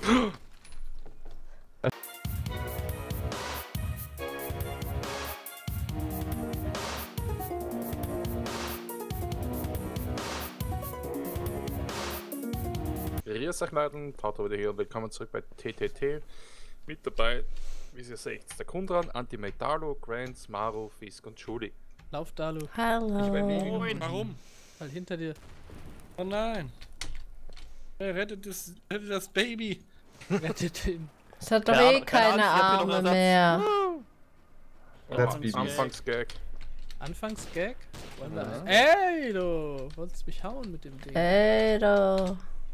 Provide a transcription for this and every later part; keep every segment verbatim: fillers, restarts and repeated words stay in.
Grüß euch Leute, Tauto wieder hier und willkommen zurück bei T T T. Mit dabei, wie ihr seht, der Kundran, Anti-Metalo, Grants, Maru, Fisk und Julie. Lauf, Dalu. Hallo. Ich bin Warum? Weil hinter dir. Oh nein. Er rettet das, rettet das Baby. Rettet ihn. Es hat doch eh keine Arme mehr. Oh, Anfangsgag. Anfangsgag? Wollen wir Ja. ein- Ey, du! Wolltest mich hauen mit dem Ding. Ey, du.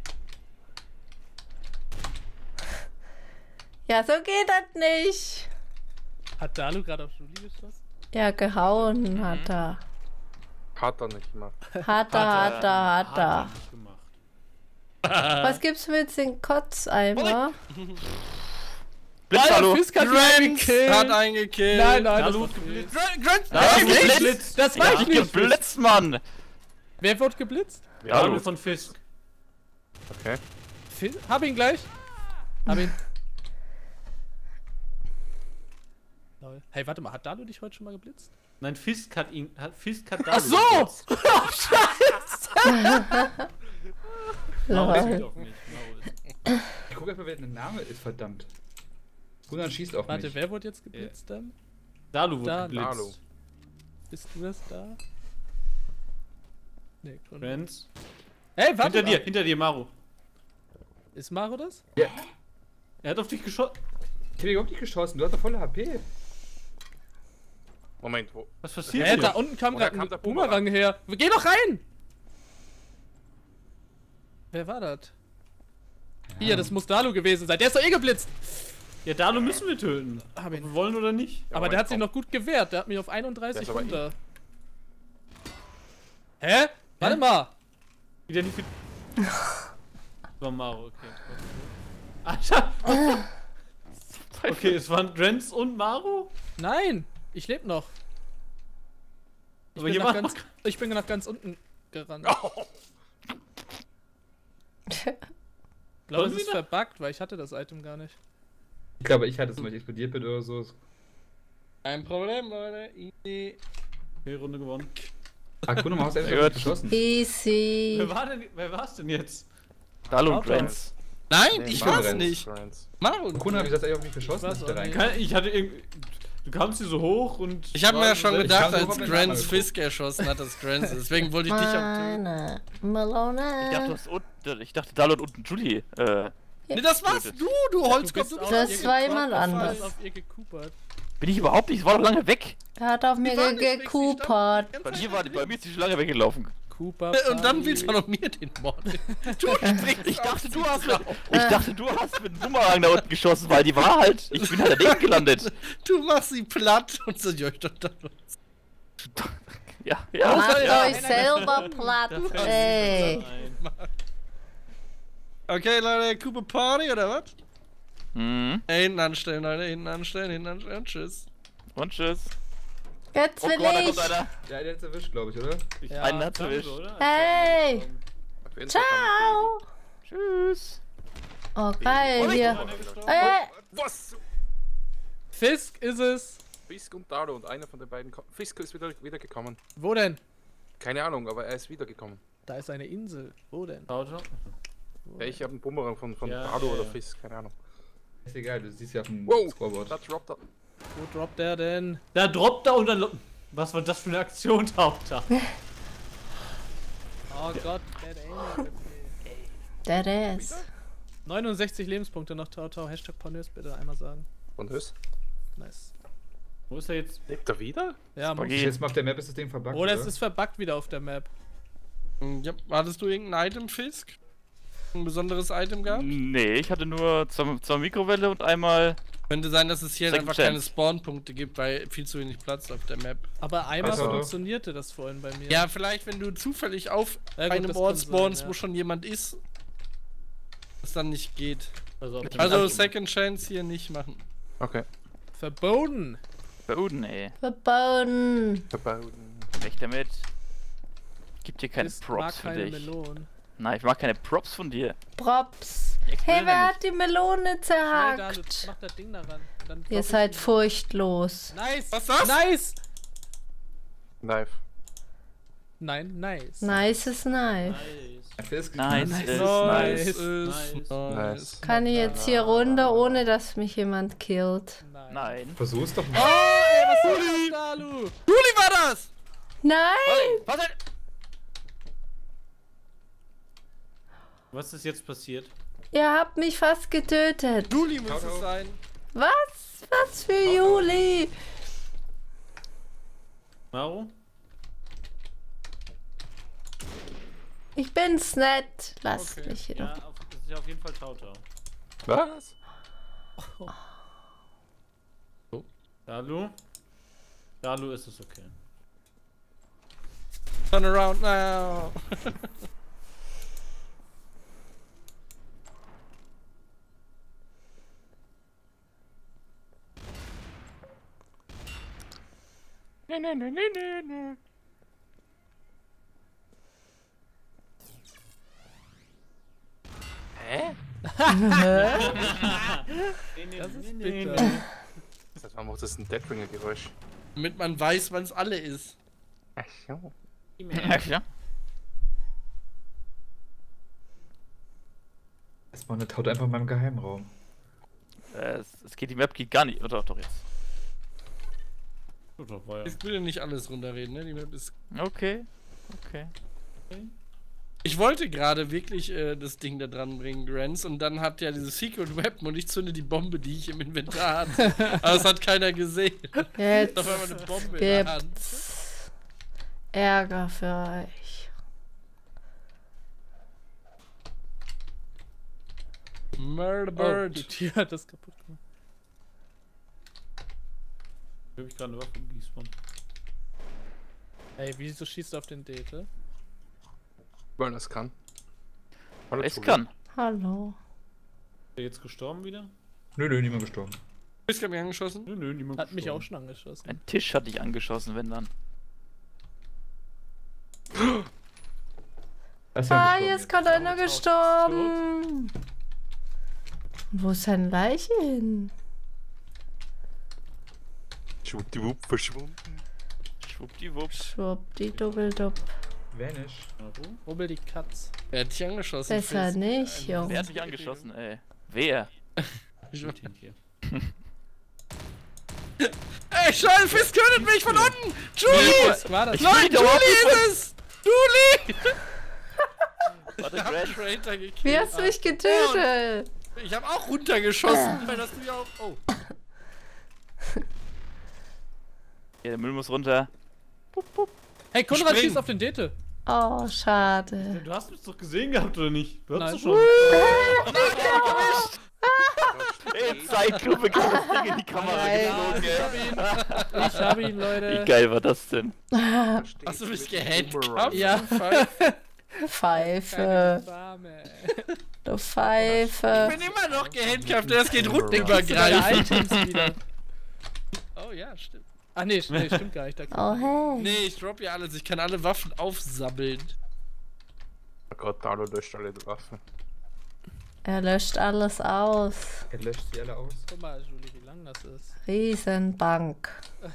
Ja, so geht das nicht. Hat Dalu gerade auf Julie geschossen? Ja, gehauen hat er. Hat er nicht gemacht. Hat er, hat er, hat er. nicht gemacht. Was gibt's mit den Kotzeimer? Blitz, Hallo. Fisk hat ihn Hat eingekillt. eingekillt. Nein, nein, das Dalu war hat geblitzt. Grant, Grant, Das Grant, ist Grant, geblitzt. Das war Ja, ich nicht. geblitzt, Mann! Wer wurde geblitzt? Dalu von Fisk. Okay. Fis Hab ihn gleich. Hab ihn. Lol. Hey, warte mal, hat Dalu dich heute schon mal geblitzt? Nein, Fisk hat ihn. Hat, Fisk hat Dalu Ach so! geblitzt. Lol. Auf mich. Ich guck erstmal, wer der Name ist, verdammt. Gunnar schießt auf Warte, mich. wer wurde jetzt geblitzt dann? Dalu wurde Da- geblitzt. Dalu. Bist du das da? Nee, Grund. Friends. Hey, warte Hinter mal. dir, hinter dir, Maru. Ist Maro das? Er hat auf dich geschossen. Ich hab dich überhaupt nicht geschossen, du hast doch volle H P. Moment, wo? Was passiert Hä, hier? da unten kam Woher gerade kam ein der Boomerang her. Geh doch rein! Wer war das? Hier, das muss Dalu gewesen sein. Der ist doch eh geblitzt. Ja, Dalu müssen wir töten. Hab Ob ihn. wir wollen oder nicht. Ja, Aber der Moment, hat sich komm. noch gut gewehrt. Der hat mich auf Der einunddreißig ist aber runter. Hä? Warte mal. Identifiziert. War Maru, okay. Alter! Okay, es waren Grants und Maru? Nein, ich lebe noch. Ich Aber bin, hier nach war ganz, ich bin nach ganz unten gerannt. Ich glaube, Wollen es wir ist noch? verbuggt, weil ich hatte das Item gar nicht. Ich glaube, ich hatte es, weil ich explodiert bin oder so. Kein Problem, Leute. Easy. Okay, Runde gewonnen. Ah, Gunnar, hast du Sehr einfach gut. geschossen. Easy. Wer war denn, wer war's denn jetzt? Dalu und Auto. Grants. Nein, Nee, ich Grants, war's nicht. Grants. Maru. Gunnar, wie hast du eigentlich auf mich geschossen, Was dass ich da auch rein nicht. kann? Keine- Ich hatte irgendwie. Du kamst hier so hoch und. Ich habe mir ja schon Ich gedacht, kann so als auf den Grants Namen Fisk erschossen hat, dass Grants ist. Deswegen wollte ich dich auch töten. Meine Ich dachte, du Melone. hast unten, ich dachte Dalu und unten Julie. Äh, Nee, das warst du, du Holzkopf. Du auf Das ihr war gekupert, jemand du anders. bist auf ihr gekupert. bin ich überhaupt nicht, ich war doch lange weg. Er hat auf mir war nicht weg, sie gekupert. Bei mir, war, bei mir ist die schon lange weggelaufen. Cooper. Und dann willst du noch mir den Mord. Du springst Ich dachte, auf du sie hast drauf. mit, ich dachte, du hast mit dem Boomerang da unten geschossen, weil die war halt, ich bin halt daneben gelandet. Du machst sie platt und so, ja, ich dachte, Ja, ja. Macht ja. euch selber platt, ey. Okay, Leute, Cooper Party oder was? Mhm. Ey, hinten anstellen, Leute, hinten anstellen, hinten anstellen, tschüss. Und tschüss. Jetzt Oh will Gott, da ich. kommt einer. Ja, der hat's erwischt, glaube ich, oder? Ja, Einen hat's Danke, erwischt. oder? Hey. Auf jeden Fall Ciao. Tschüss. Oh, geil, hier. kann Äh, Was? Fisk ist es. Fisk und Dalu und einer von den beiden. ko- Fisk ist wieder, wieder gekommen. Wo denn? Keine Ahnung, aber er ist wieder gekommen. Da ist eine Insel. Wo denn? Auto. Wo Ja, ich habe einen Bumerang von, von Ja, Dalu ja, oder ja. Fisk, keine Ahnung. Ist egal, du siehst ja auf dem Wow, Scoreboard. da droppt er. Wo droppt der denn? Da droppt er und dann. lo- Was war das für eine Aktion, Hauptsache? Oh Gott, Dead Aim. der ist. neunundsechzig Lebenspunkte noch Tau Tau. Hashtag Pornös bitte einmal sagen. Und was? Nice. Wo ist er jetzt? Lebt er wieder? Ja, muss. Spaghetti. Jetzt mal auf der Map ist das Ding verbuggt, Oder es oder? ist verbuggt wieder auf der Map. Ja, hattest du irgendein Item, Fisk? Ein besonderes Item gehabt? Nee, ich hatte nur zwei, zwei Mikrowelle und einmal. Könnte sein, dass es hier Second einfach keine Chance. Spawnpunkte gibt, weil viel zu wenig Platz auf der Map. Aber einmal Also- funktionierte das vorhin bei mir. Ja, vielleicht, wenn du zufällig auf Ja, gut, einem das Ort kann sein, spawnst, ja. wo schon jemand ist, das dann nicht geht. Also, auf dem Also Land. Second Chance hier nicht machen. Okay. Verboten. Boden, ey. Verbauen. Verbauten. Weg damit. Gibt dir keine Fisk Props mag für keine dich. Melonen. Nein, ich mag keine Props von dir. Props. Hey, wer hat die Melone Schnell, Dalu, zerhackt? mach das Ding daran. Und dann Ihr klopf ich seid ihn. furchtlos. Nice! Was ist das? Nice! Knife. Nein, nice. Nice ist nice. Fisk. Nice, Nice. ist Nice, nice. ist Nice. nice. Kann ich jetzt hier runter, ohne dass mich jemand killt? Nein. Nein. Versuch's doch Oh, mal. ey, was soll das, Dalu? Juli war das! Nein! Was denn? Was ist jetzt passiert? Ihr habt mich fast getötet. Juli muss Ciao, es ciao. sein. Was? Was für Juli? Maro? Ich bin's nett. Lasst Okay. mich hier Ja, doch. auf, das ist ja auf jeden Fall Tautau. Was? Dalu? Dalu ist es okay. Turn around now. Nee, nee, nee, nee, nee, nee. Hä? Das ist bitter. Seit wann macht das ein Deadringer-Geräusch? Damit man weiß, wann es alle ist. Ach so. Ja, klar. Es war eine Taut einfach in meinem Geheimraum. Äh, Es, es geht, die Map geht gar nicht. Oder doch, doch jetzt. Tautau war ja. Ich will ja nicht alles runterreden, ne? Die Map ist. Okay. Okay. Ich wollte gerade wirklich äh, das Ding da dran bringen, Grants, und dann hat ja dieses Secret Weapon und ich zünde die Bombe, die ich im Inventar hatte. Aber das hat keiner gesehen. Jetzt Auf einmal eine Bombe in der Hand. gibt's Ärger für euch. Murder Oh, Bird. die Tür hat das kaputt gemacht. Hier hab ich gerade eine Waffe gespawnt. Ey, wieso schießt du auf den Date? Weil das kann. Hallo, Es Julie. kann. Hallo. Ist der jetzt gestorben wieder? Nö, nö, niemand gestorben. Bist du mich angeschossen? Nö, nö, niemand Hat mich gestorben. auch schon angeschossen. Ein Tisch hat dich angeschossen, wenn dann. Da ist Ah, ja hier ist gerade einer gestorben. Wo ist seine Leiche hin? Schwuppdiwupp, verschwunden. Schwuppdiwupp. Schwuppdiwuppdiwupp. Vanish. Maro? Rubbel die Katz. Wer hat dich angeschossen? Besser Fizz? nicht, Wer Junge. hat dich angeschossen, ey? Wer? Ich Mit hier. Ey, Scheiße, Fizz tötet mich von unten! Julie! Was war das? Nein, bin aber Julie ist es! Julie! Warte, Ich hab einen Grant. Traitor gekillt. Wie hast du mich getötet? Ich hab auch runtergeschossen. Weil das du ja auch. Oh. Ja, der Müll muss runter. Hey, Konrad Spring. schießt auf den Dete. Oh, schade. Du hast mich doch gesehen gehabt, oder nicht? Du hast Nein. doch schon. In Zeitlupe geht das Ding in die Kamera Nein. geflogen, ey. Ich habe ihn, Leute. Wie geil war das denn? Hast du mich gehandcuffed? Ja. Pfeife. Dame. Du Ich Pfeife. bin immer noch gehandcuffed, das geht Deine rundenübergreifend. Items wieder. Oh ja, stimmt. Ach nee, nee, stimmt gar nicht. Da Oh, hey. Nee, ich drop ja alles. Ich kann alle Waffen aufsammeln. Oh Gott, Talo löscht alle die Waffen. Er löscht alles aus. Er löscht sie alle aus. Guck mal, Julie, wie lang das ist. Riesenbank.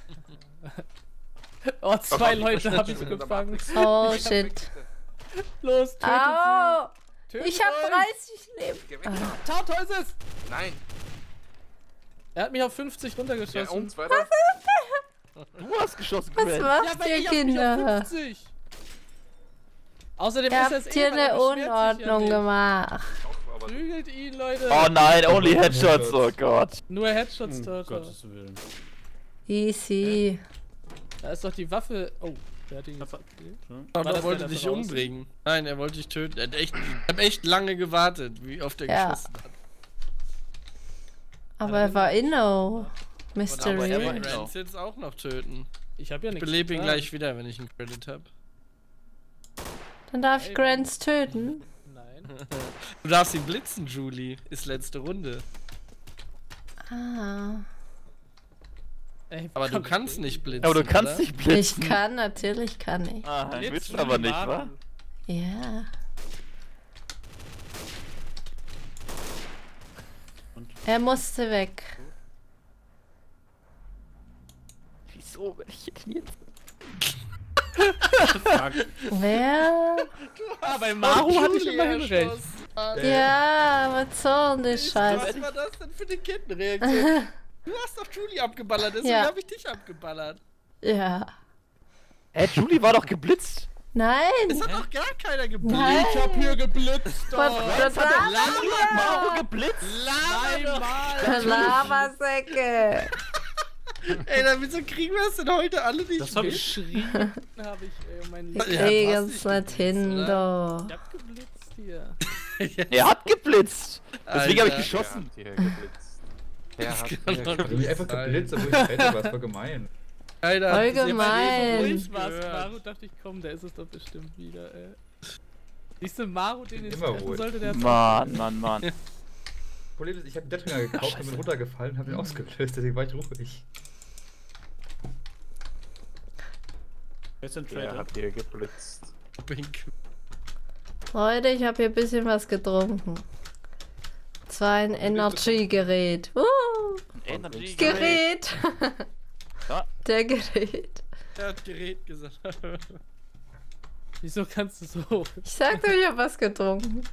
Oh, zwei Ach, Leute habe ich bin in der gefangen. Matrix. Oh, shit. Los, tötet Au! sie. Tötet Ich hab euch. dreißig Leben. Geh weg. Tautau ist es. Nein. Er hat mich auf fünfzig Ja, runtergeschossen. und weiter. Du hast geschossen, Was Grant. Ja, macht weil ihr, ich hab mich auf Kinder? fünfzig. Außerdem Ihr ist es habt hier eine Unordnung gemacht. Doch, aber Prügelt ihn, Leute. Oh nein, only Headshots, oh Gott. Nur Headshots, Um Tautau. Gottes Willen. Easy. Da ist doch die Waffe. Oh, der hat ihn jetzt. Aber War er das wollte der dich dafür umbringen. Nein, er wollte dich töten. Er hat echt, ich hab echt lange gewartet, wie oft er Ja. geschossen hat. Aber er war inno. Aber er Mystery. war Ich inno. will Grants jetzt auch noch töten. Ich hab ja Ich nichts. belebe ihn getan. gleich wieder, wenn ich einen Credit hab. Dann darf ich Grants töten. Nein. Du darfst ihn blitzen, Julie. Ist letzte Runde. Ah. Ey, Aber du komm, kannst nicht blitzen. Aber du kannst oder? nicht blitzen. Ich kann, natürlich kann ich. Ah, Blitz willst du wie aber die nicht, Maru. wa? Ja. Er musste weg. Wieso? Ich hätte jetzt. Wer? Ah, bei Maru hatte ich immerhin recht. Ja, was soll denn das Scheiße? Was war das denn für eine Kettenreaktion? Du hast doch Julie abgeballert, deswegen Ja. habe ich dich abgeballert. Ja. Hä, Julie war doch geblitzt. Nein! Es hat doch gar keiner geblitzt. Nein! Ich hab hier geblitzt. Was, was war Maru das geblitzt. Einmal. Lavasäcke! Ey, dann wieso kriegen wir es denn heute alle nicht Das hab mit? ich Geschrien habe ich ey, mein Wir Leben. Ja, du kriegen's hast nicht nicht hin, geblitzt, du. Ich hab geblitzt hier. Er hat geblitzt. Deswegen habe ich Alter. geschossen. Der hat hier geblitzt. Der hat hier kann geblitzt. doch Du hast mich einfach geblitzt, obwohl ich weiter war. Das war gemein. Alter, Allgemein. Wo ich ich war's, Maru, dachte ich, komm, der ist es doch bestimmt wieder, ey. Siehst du, Maru, den ich Immer treffen ruhig. sollte, der hat Mann, Mann, Mann. Problem ist, ich habe einen Deathringer gekauft und bin runtergefallen und habe ihn ausgelöst, deswegen war ich ruhig. Wer ist denn Der Traitor? hat hier geblitzt. Leute, ich habe hier ein bisschen was getrunken. Zwar ein Energy-Gerät. Uh, Energy Gerät! Ja. Der Gerät. Er hat Gerät gesagt. Wieso kannst du so? Ich sagte, ich habe was getrunken.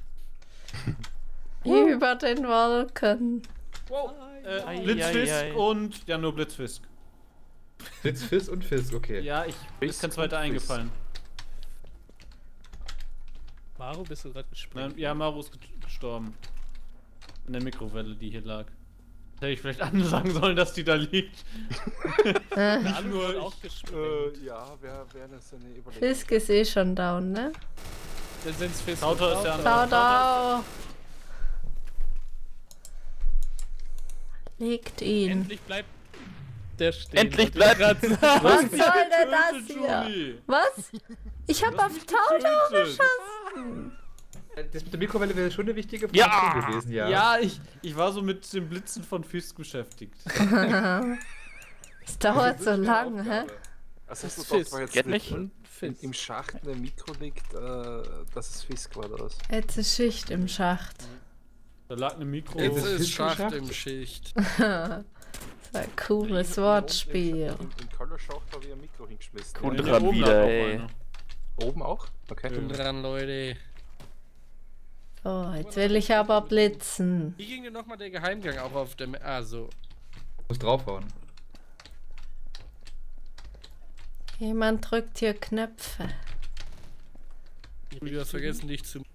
Über den Wolken. Wow. Äh, Ei, Blitzfisk ei, ei. und ja, nur Blitzfisk. Blitz, Fisk und Fisk, okay. Ja, ich mir ist kein Fisk zweiter und Fisk. eingefallen. Maru, bist du gerade Ne, gesprungen? ja, Maru ist get- gestorben. In der Mikrowelle, die hier lag. Hätte ich vielleicht anderen sagen sollen, dass die da liegt. Äh, Nicht Maru nur wird auch ich, gesprengt. Äh, ja, wer wäre das eine Überlegung? Fisk ist eh schon down, ne? Dann sind's Fisk. Tauter ist der und andere. Ciao, ciao. Legt ihn. Endlich bleibt der stehen. Endlich wollte ich bleibt- grad sagen. Was soll denn das Getötet, hier? Julie. Was? Ich hab auf Tauter geschossen. Das mit der Mikrowelle wäre schon eine wichtige Ja. Funktion gewesen, ja. Ja, ich, ich war so mit dem Blitzen von Fisk beschäftigt. Es dauert so lang, hä? Also hast du Das doch Fisk. zwar jetzt Geht nicht nicht. Und in, Fisk. im Schacht in der Mikro liegt, äh, dass es Fisk war oder was? Jetzt ist Schicht im Schacht. Da lag eine Mikro. Jetzt ist ist Fisk Schacht im im Schicht. Das ist ein cooles Wortspiel. Im, im Color-Schacht habe ich ein Mikro hingeschmissen. Cool Ja, dran oben wieder, lag auch ey. einer. Oben auch? Okay. Bin dran, Leute. So, jetzt will ich aber blitzen. Wie ging denn nochmal der Geheimgang auch auf dem... Ah, so. Muss draufhauen. Jemand drückt hier Knöpfe. Du hast vergessen, dich zu...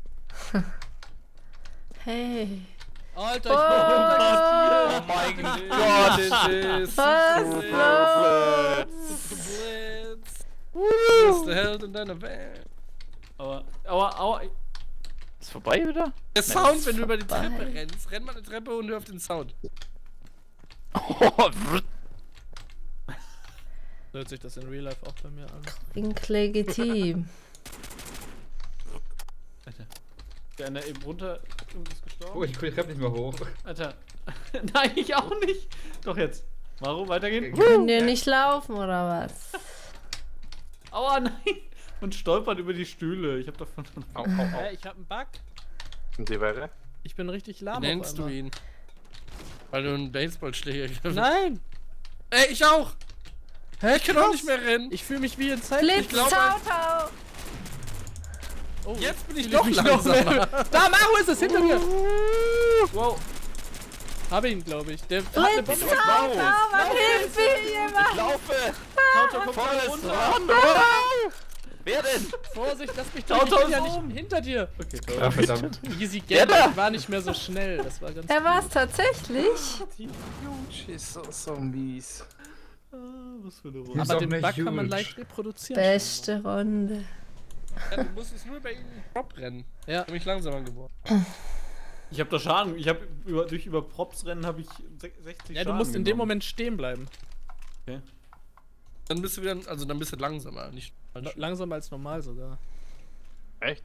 Hey. Alter, ich Oh, mein Gott! was los? Blitz! Du bist der Held in deiner Welt. Aua, aua, aua. Ist vorbei wieder? Der Sound, wenn du über die vorbei. Treppe rennst. Renn mal eine Treppe und hör auf den Sound. Oh, hört sich das in Real Life auch bei mir an. Klingt legitim. Alter. Der einer eben runter und ist gestorben. Oh, ich komme die Treppe nicht mehr hoch. Alter. Nein, ich auch nicht. Doch jetzt. Maru, weitergehen. Könnt ihr nicht laufen oder was? Aua, nein. Und stolpert über die Stühle. Ich hab davon. Au, au, au. Hey, ich hab einen Bug. Und die wäre? Ich bin richtig lahm. Wie auf nennst du einmal. ihn? Weil du einen Baseballschläger gegriffen hast. Nein! Ey, ich auch! Hä, Ich kann auch nicht mehr rennen. Ich fühle mich wie in Zeit. Blitz, glaub, Tautau! Oh, Jetzt bin ich fühl doch mich langsamer. mehr. Da, Maru ist es hinter mir! Wow. Hab ihn, glaube ich. Der hat eine Blitz, Bombe. Tautau! Was hilft mir jemand? laufe! Tauter kommt gerade Volles runter. Run! Wer denn? Vorsicht, lass mich Tauta durch. Ich bin ja ist nicht oben. hinter dir. Okay, Ah, verdammt. Easy Der Game. da. Ich war nicht mehr so schnell. Das war ganz Er war es gut. tatsächlich. Die Huge ist so, so mies. Ah, was für eine Ist Runde. Aber auch den nicht Bug kann man huge. leicht reproduzieren. Beste Runde. Ja, du musst es nur bei ihm Prop rennen. Ja. Ich hab mich langsamer geworden. Ich hab doch Schaden. Ich hab über, durch über Props rennen habe ich se- sechzig Ja, du Schaden musst in dem genommen. Moment stehen bleiben. Okay. Dann bist du wieder, also dann bist du langsamer, nicht No- Langsamer als normal sogar. Echt?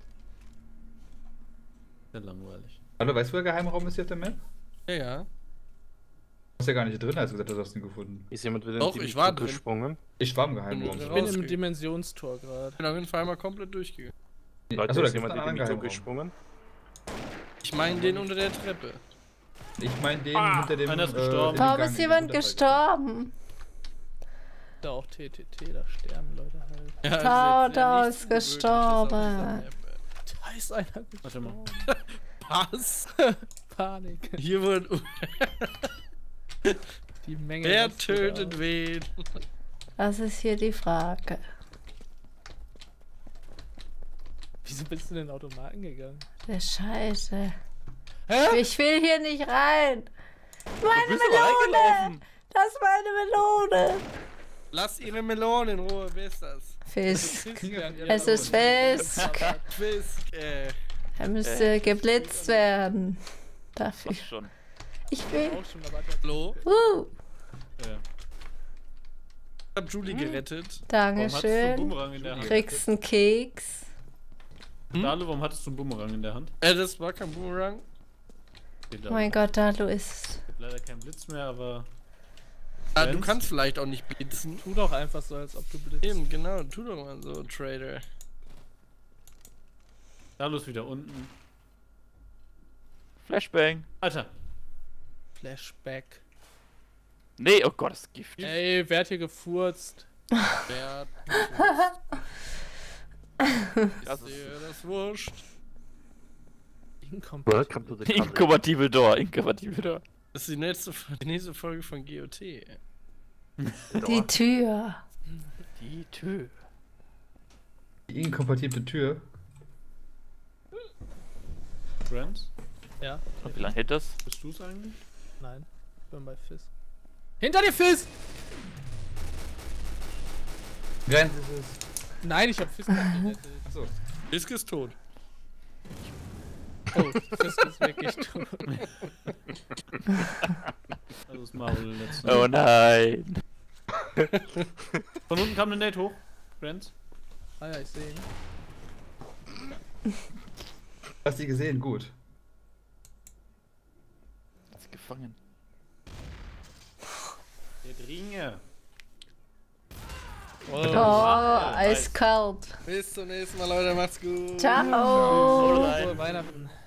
Sehr langweilig. Hallo, weißt du, wo der Geheimraum ist hier auf der Map? Ja, ja. Du warst ja gar nicht drin, als du gesagt hast, du hast ihn gefunden. Ist jemand wieder Doch, in die ich war Mikro drin. gesprungen? Ich war im Geheimraum. Ich Ich bin bin rausgegangen. im Dimensionstor gerade. Ich bin auf jeden Fall mal komplett durchgegangen. Leute, Achso, da ist gibt's jemand einen in die anderen Mikro Geheimraum. gesprungen? Ich meine den unter der Treppe. Ich meine den Ah, hinter dem. einer ist äh, gestorben. in dem Warum Gang, ist den jemand Unterfall. gestorben? Da auch T T T, da sterben Leute halt. Ja, Tauda sehr- sehr ist nicht gestorben. ungewöhnlich, Da ist einer Warte mal. Was? Panik. Hier wurde. Die Menge. Wer rastet tötet aus. wen? Das ist hier die Frage. Wieso bist du in den Automaten gegangen? Der Scheiße. Hä? Ich will hier nicht rein. Meine bist aber Melone! reingelaufen. Das ist meine Melone! Lass ihre Melone in Ruhe, wer ist das? Fisk. Es Es ist Fisk. Fisk, äh. Er müsste geblitzt werden. Dafür. Was schon. Ich will. auch schon dabei. Hallo? Uh, Ja. Ich hab Julie gerettet. Warum hattest du einen Dankeschön. Bumerang in der Hand? Kriegst einen Keks. Dalu, warum hattest du einen Bumerang in der Hand? Äh, das war kein Boomerang. Okay, Oh mein Gott, Dalu ist. Ich hab leider keinen Blitz mehr, aber. Ah, du Jens? kannst vielleicht auch nicht blitzen. Tu doch einfach so, als ob du blitzt. Eben, genau, tu doch mal so, Trader. Dalu ist wieder unten. Flashbang. Alter. Flashback. Nee, oh Gott, das ist Gift. Ey, wer hat hier gefurzt? Wer Das ist ist dir das wurscht? Welcome to the country. inkompatibel Door, inkompatibel Door. Das ist die nächste, die nächste Folge von G O T. Die Tür. Die Tür. Die inkompatible Tür. Friends? Ja? Und wie lange hält das? Bist du's eigentlich? Nein. Ich bin bei Fisk. Hinter dir, Fisk! Grenz ist es. Nein, ich hab Fisk gerettet. Achso. Fisk ist tot. Oh, Fisk ist wirklich tot. Also ist Marvel letzten. Oh nein. Von unten kam eine Nate hoch. Friends? Ah ja, ich sehe ihn. Hast du gesehen? Gut. Ist gefangen. Der Dringe. Oh, eiskalt. Bis zum nächsten Mal, Leute. Macht's gut. Ciao. Frohe Weihnachten.